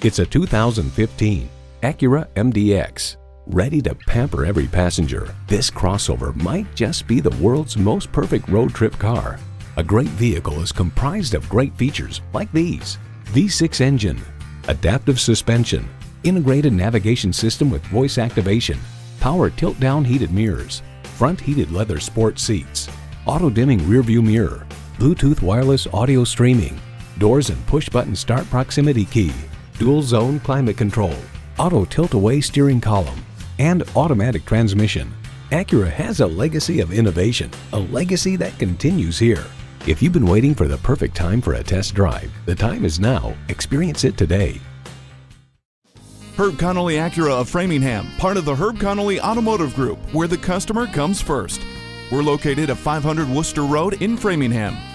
It's a 2015 Acura MDX. Ready to pamper every passenger, this crossover might just be the world's most perfect road trip car. A great vehicle is comprised of great features like these: V6 engine, adaptive suspension, integrated navigation system with voice activation, power tilt-down heated mirrors, front heated leather sport seats, auto-dimming rear-view mirror, Bluetooth wireless audio streaming, doors and push-button start proximity key, dual-zone climate control, auto tilt-away steering column, and automatic transmission. Acura has a legacy of innovation, a legacy that continues here. If you've been waiting for the perfect time for a test drive, the time is now. Experience it today. Herb Connolly Acura of Framingham, part of the Herb Connolly Automotive Group, where the customer comes first. We're located at 500 Worcester Road in Framingham.